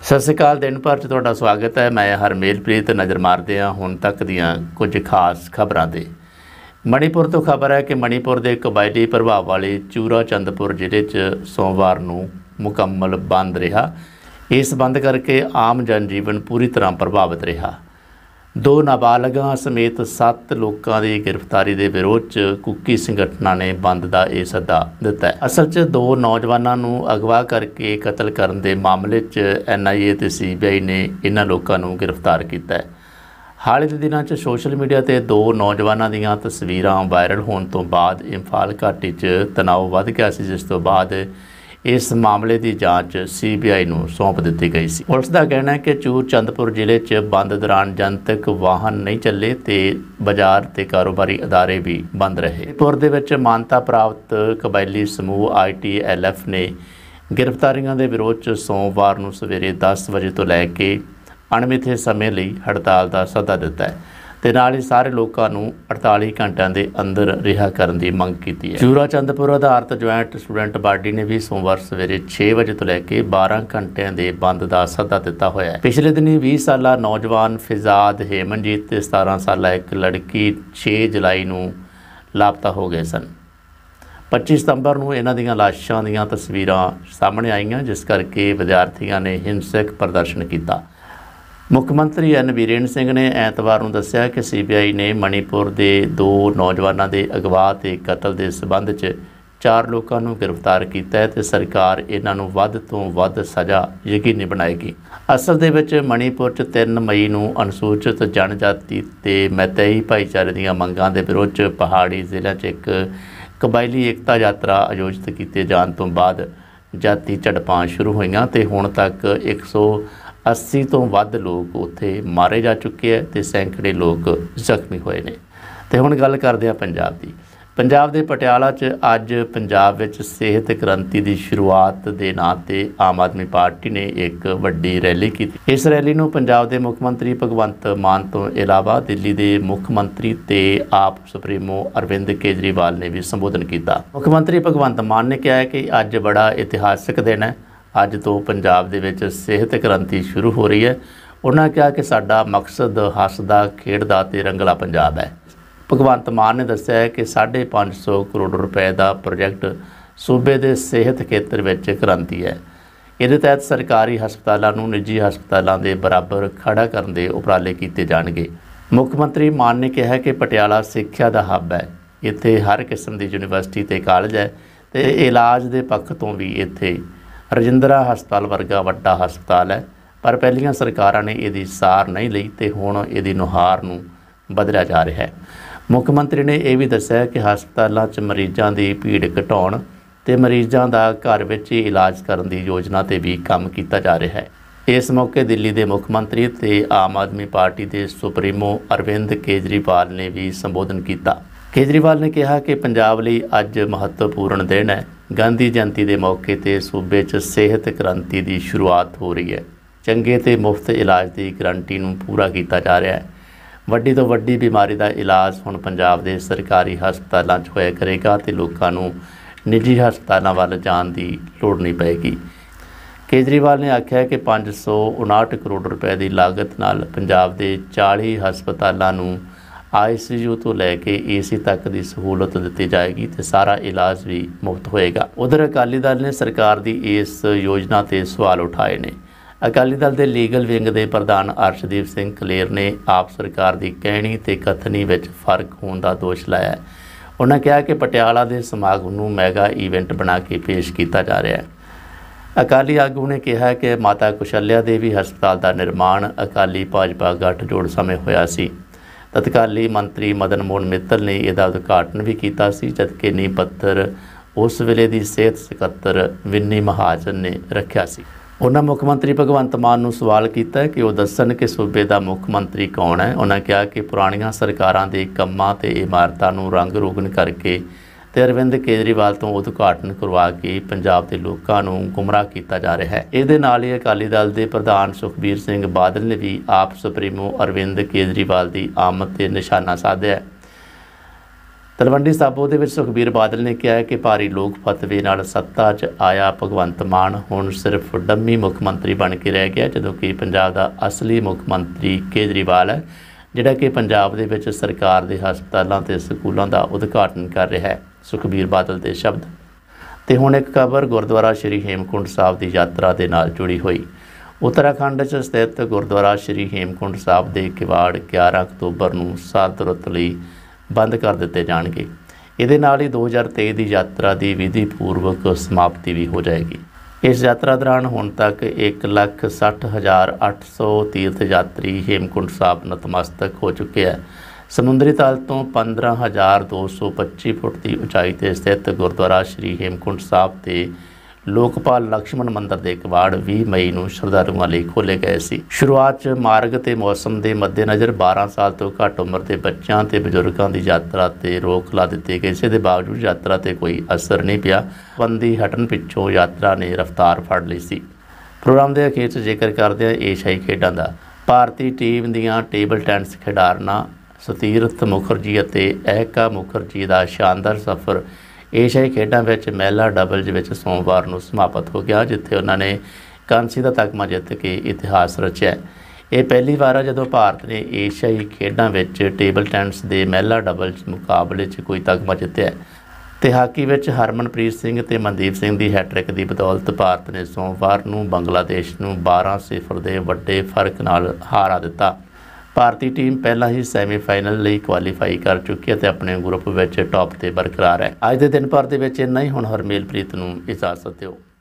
सत श्री अकाल। दिन भर च तुहाडा स्वागत है। मैं हरमेलप्रीत। नज़र मारते हैं हुण तक दीआं कुछ खास खबरां ते। मणिपुर तो खबर है कि मणिपुर के कबायली प्रभाव वाले चूरा चंदपुर जिले च सोमवार नूं मुकम्मल बंद रहा। इस बंद करके आम जनजीवन पूरी तरह प्रभावित रहा। 2 नाबालगां समेत 7 लोगों की गिरफ्तारी के विरोध च कुकी संगठनां ने बंद का यह सद्दा दिता है। असल च 2 नौजवानों नूं अगवा करके कतल करने के मामले च NIA ते CBI ने इन्हां लोगों नूं गिरफ्तार किया है। हाल के दिनों च सोशल मीडिया ते 2 नौजवानों दीआं तस्वीरां वायरल होने तो बाद इंफाल घाटी च तनाव वध गया सी, जिस तो बाद इस मामले की जांच CBI नूं सौंप दी गई सी। पुलिस का कहना है कि चूर चंदपुर जिले च बंद दौरान जनतक वाहन नहीं चले ते बाजार ते कारोबारी अदारे भी बंद रहे। पुर दे विच मानता प्राप्त कबायली समूह ITLF ने गिरफ्तारियों के विरोध च सोमवार नूं सवेरे 10 बजे तो लैके अणमिथे समय लई हड़ताल का सद्दा दिता है ते नाल ही सारे लोगों नूं 48 घंटिया के अंदर रिहा करने की मंग की है। चूरा चंदपुर आधारित ज्वाइंट स्टूडेंट बाडी ने भी सोमवार सवेरे 6 बजे तो लैके 12 घंटिया के बंद का सद्दा दिता होया है। पिछले दिनी 20 साला नौजवान फिजाद हेमनजीत ते 17 साला एक लड़की 6 जुलाई नूं लापता हो गए सन। 25 सितंबर नूं इन्हां दीआं लाशां दीआं तस्वीरां सामने आईयां, जिस करके विद्यार्थियों ने हिंसक प्रदर्शन किया। मुख्यमंत्री N बीरेन सिंह ने ऐतवार नूं दस्सिया कि CBI ने मणिपुर के 2 नौजवानों के अगवा ते कतल के संबंध च 4 लोगों को गिरफ्तार किया है ते सरकार इन्हां नूं वध तो वध सज़ा यकीनी बनाएगी। असल दे विच मणिपुर च 3 मई नूं अनुसूचित जनजाति ते मैतई भाईचारे दीआं मंगां दे विरोध च पहाड़ी जिले च एक कबायली एकता यात्रा आयोजित किए जाने तो बाद जाति झड़पां शुरू होईयां ते हुण तक 180 तो वध लोग उत्थे मारे जा चुके हैं ते सैकड़े लोग जख्मी हुए ने। ते हुण गल करदे हां पंजाब दी। पंजाब दे पटियाला च अज पंजाब विच सेहत क्रांति की शुरुआत के नां ते आम आदमी पार्टी ने एक वड्डी रैली की। इस रैली नूं पंजाब के मुख्यमंत्री भगवंत मान तो इलावा दिल्ली के मुख्यमंत्री ते आप सुप्रीमो अरविंद केजरीवाल ने भी संबोधन किया। मुख्यमंत्री भगवंत मान ने कहा है कि अज बड़ा इतिहासक दिन है। अज तो पंजाब दे विच सेहत क्रांति शुरू हो रही है। उन्होंने कहा कि साडा मकसद हसदा खेडदा ते रंगला पंजाब है। भगवंत मान ने दस्सिया है कि 550 करोड़ रुपए का प्रोजेक्ट सूबे के सेहत खेत्र में क्रांति है। इहदे तहत सरकारी हस्पतालों नूं निजी हस्पतालों के बराबर खड़ा करने के उपराले किए जाएंगे। मुख्यमंत्री मान ने कहा कि पटियाला सिक्ख्या का हब है। इत्थे हर किस्म की यूनिवर्सिटी ते कॉलेज है ते इलाज के पक्ष तो भी इत्थे रजिंद्रा हस्पताल वर्गा वड्डा हस्पताल है, पर पहलियां सरकारां ने इहदी सार नहीं लई ते हुण इहदी नुहार नूं बदलिया जा रहा है। मुख्यमंत्री ने यह भी दस्सिया कि हस्पतालों च मरीजों की भीड़ घटाउण ते मरीजों का घर विच ही इलाज करने की योजना ते भी काम किया जा रहा है। इस मौके दिल्ली के मुख्यमंत्री ते आम आदमी पार्टी के सुप्रीमो अरविंद केजरीवाल ने भी संबोधन किया। केजरीवाल ने कहा कि पंजाब लई अज महत्वपूर्ण दिन है। गांधी जयंती के मौके ते सूबे च सेहत क्रांति की शुरुआत हो रही है। चंगे ते मुफ्त इलाज की गारंटी नूं पूरा किया जा रहा है। वड्डी तो वड्डी बीमारी का इलाज हुण पंजाब के सरकारी हस्पतालों च होया करेगा ते लोकां नूं निजी हस्पतालों वाल जाण की लोड़ नहीं पेगी। केजरीवाल ने आख्या कि 559 करोड़ रुपए की लागत नाल पंजाब के 40 हस्पतालों नूं ICU तो लैके AC तक की सहूलत दी जाएगी तो सारा इलाज भी मुफ्त होएगा। उधर अकाली दल ने सरकार की इस योजना ते सवाल उठाए ने। अकाली दल के लीगल विंग के प्रधान अर्शदीप सिंह कलेर ने आप सरकार की कहनी ते कथनी विच फर्क होने का दोष लाया। उन्होंने कहा कि पटियाला के समागम नूं मैगा ईवेंट बना के पेश किया जा रहा है। अकाली आगू ने कहा कि माता कुशल्या देवी हस्पताल का निर्माण अकाली भाजपा गठजोड़ समय होया सी। तत्काली मंत्री मदन मोहन मित्तल ने इसका उद्घाटन भी किया, जबकि नींह पत्थर उस वेले की सेहत सकत्तर विन्नी महाजन ने रखा सी। उन्होंने मुख्यमंत्री भगवंत मान नूं सवाल किया कि वह दस्सन कि सूबे का मुख्यमंत्री कौन है। उन्होंने कहा कि पुरानियां सरकारां दे कम्मां ते इमारतां नूं रंग रोगन करके ते अरविंद केजरीवाल तो उद्घाटन करवा के पंजाब के लोगों नूं गुमराह किया जा रहा है। इहदे नाल ही अकाली दल के प्रधान सुखबीर सिंह बादल ने भी आप सुप्रीमो अरविंद केजरीवाल की आमद ते निशाना साधिया है। ਤਲਵੰਡੀ ਸਾਬੋ ਦੇ ਵਿੱਚ ਸੁਖਬੀਰ ਬਾਦਲ ਨੇ ਕਿਹਾ ਹੈ ਕਿ ਭਾਰੀ ਲੋਕ ਫਤਵੇ ਨਾਲ ਸੱਤਾ 'ਚ ਆਇਆ ਭਗਵੰਤ ਮਾਨ ਹੁਣ ਸਿਰਫ ਡੰਮੀ ਮੁੱਖ ਮੰਤਰੀ ਬਣ ਕੇ ਰਹਿ ਗਿਆ, ਜਦੋਂ ਕਿ ਪੰਜਾਬ ਦਾ ਅਸਲੀ ਮੁੱਖ ਮੰਤਰੀ ਕੇਜਰੀਵਾਲ ਹੈ, ਜਿਹੜਾ ਕਿ ਪੰਜਾਬ ਦੇ ਵਿੱਚ ਸਰਕਾਰ ਦੇ ਹਸਪਤਾਲਾਂ ਤੇ ਸਕੂਲਾਂ ਦਾ ਉਦਘਾਟਨ ਕਰ ਰਿਹਾ ਹੈ। ਸੁਖਬੀਰ ਬਾਦਲ ਦੇ ਸ਼ਬਦ। ਤੇ ਹੁਣ ਇੱਕ ਖਬਰ ਗੁਰਦੁਆਰਾ ਸ਼੍ਰੀ ਹੇਮਕੁੰਟ ਸਾਹਿਬ ਦੀ ਯਾਤਰਾ ਦੇ ਨਾਲ ਜੁੜੀ ਹੋਈ। ਉੱਤਰਾਖੰਡ 'ਚ ਸਥਿਤ ਗੁਰਦੁਆਰਾ ਸ਼੍ਰੀ ਹੇਮਕੁੰਟ ਸਾਹਿਬ ਦੇ ਕਿਵਾੜ 11 ਅਕਤੂਬਰ ਨੂੰ ਸਰਦ-ਰੁੱਤ ਲਈ ਬੰਦ ਕਰ ਦਿੱਤੇ ਜਾਣਗੇ। ਇਹਦੇ ਨਾਲ ਹੀ 2023 ਦੀ ਯਾਤਰਾ ਦੀ ਵਿਧੀ ਪੂਰਵਕ ਸਮਾਪਤੀ ਵੀ ਹੋ ਜਾਏਗੀ। ਇਸ ਯਾਤਰਾ ਦੌਰਾਨ ਹੁਣ ਤੱਕ 1,60,800 ਤੀਰਥ ਯਾਤਰੀ ਹੇਮਕੁੰਟ ਸਾਹਿਬ ਨਤਮਸਤਕ ਹੋ ਚੁੱਕੇ ਹੈ। ਸਮੁੰਦਰੀ ਤਲ ਤੋਂ 15,225 ਫੁੱਟ ਦੀ ਉਚਾਈ ਤੇ ਸਥਿਤ ਗੁਰਦੁਆਰਾ ਸ਼੍ਰੀ ਹੇਮਕੁੰਟ ਸਾਹਿਬ ਤੇ ਲੋਕਪਾਲ ਲਕਸ਼ਮਣ ਮੰਦਰ ਦੇ ਕਵਾੜ 20 ਮਈ ਨੂੰ ਸ਼ਰਧਾਲੂਆਂ ਲਈ ਖੋਲ੍ਹੇ ਗਏ ਸੀ। ਸ਼ੁਰੂਆਤ 'ਚ ਮਾਰਗ ਤੇ ਮੌਸਮ ਦੇ ਮੱਦੇਨਜ਼ਰ 12 ਸਾਲ ਤੋਂ ਘੱਟ ਉਮਰ ਦੇ ਬੱਚਿਆਂ ਤੇ ਬਜ਼ੁਰਗਾਂ ਦੀ ਯਾਤਰਾ ਤੇ ਰੋਕ ਲਾ ਦਿੱਤੀ ਗਈ ਸੀ। ਇਸ ਦੇ ਬਾਵਜੂਦ ਯਾਤਰਾ ਤੇ ਕੋਈ ਅਸਰ ਨਹੀਂ ਪਿਆ। ਪਾਬੰਦੀ ਹਟਣ ਪਿੱਛੋਂ ਯਾਤਰਾ ਨੇ ਰਫ਼ਤਾਰ ਫੜ ਲਈ ਸੀ। ਪ੍ਰੋਗਰਾਮ ਦੇ ਅਖੀਰ 'ਚ ਜ਼ਿਕਰ ਕਰਦੇ ਹਾਂ ਏਸ਼ੀਆਈ ਖੇਡਾਂ ਦਾ। ਭਾਰਤੀ ਟੀਮ ਦੀਆਂ ਟੇਬਲ ਟੈਨਿਸ ਖਿਡਾਰਨਾਂ ਸਤੀਰਥ ਮੁਖਰਜੀ ਅਤੇ ਅਹਿਕਾ ਮੁਖਰਜੀ ਦਾ ਸ਼ਾਨਦਾਰ ਸਫ਼ਰ ਏਸ਼ੀਆਈ ਖੇਡਾਂ ਵਿੱਚ ਮਹਿਲਾ ਡਬਲਜ਼ ਵਿੱਚ ਸੋਮਵਾਰ ਨੂੰ ਸਮਾਪਤ ਹੋ ਗਿਆ, ਜਿੱਥੇ ਉਹਨਾਂ ਨੇ ਕਾਂਸੀ ਦਾ ਤਗਮਾ ਜਿੱਤ ਕੇ ਇਤਿਹਾਸ ਰਚਿਆ। ਇਹ ਪਹਿਲੀ ਵਾਰ ਹੈ ਜਦੋਂ ਭਾਰਤ ਨੇ ਏਸ਼ੀਆਈ ਖੇਡਾਂ ਵਿੱਚ ਟੇਬਲ ਟੈਨਿਸ ਦੇ ਮਹਿਲਾ ਡਬਲਜ਼ ਮੁਕਾਬਲੇ 'ਚ ਕੋਈ ਤਗਮਾ ਜਿੱਤਿਆ। ਤੇ ਹਾਕੀ ਵਿੱਚ ਹਰਮਨਪ੍ਰੀਤ ਸਿੰਘ ਤੇ ਮਨਦੀਪ ਸਿੰਘ ਦੀ ਹੈਟ੍ਰਿਕ ਦੀ ਬਦੌਲਤ ਭਾਰਤ ਨੇ ਸੋਮਵਾਰ ਨੂੰ ਬੰਗਲਾਦੇਸ਼ ਨੂੰ 12-0 ਦੇ ਵੱਡੇ ਫਰਕ ਨਾਲ ਹਾਰਾ ਦਿੱਤਾ। ਭਾਰਤੀ ਟੀਮ ਪਹਿਲਾਂ ਹੀ ਸੈਮੀਫਾਈਨਲ ਲਈ ਕੁਆਲੀਫਾਈ ਕਰ ਚੁੱਕੀ ਹੈ ਤੇ ਆਪਣੇ ਗਰੁੱਪ ਵਿੱਚ ਟੌਪ ਤੇ ਬਰਕਰਾਰ ਹੈ। ਅੱਜ ਦੇ ਦਿਨ ਭਰ ਦੇ ਵਿੱਚ ਇੰਨਾ ਹੀ। ਹੁਣ ਹਰਮੇਲਪ੍ਰੀਤ ਨੂੰ ਇਜਾਜ਼ਤ ਦਿਓ।